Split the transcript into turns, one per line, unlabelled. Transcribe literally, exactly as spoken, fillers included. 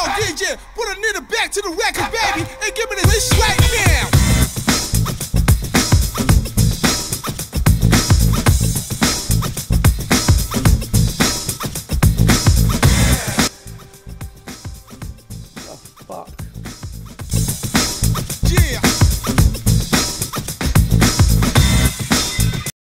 D J, put a nigga back to the record, baby, and give me this right now.
Fuck.
Yeah.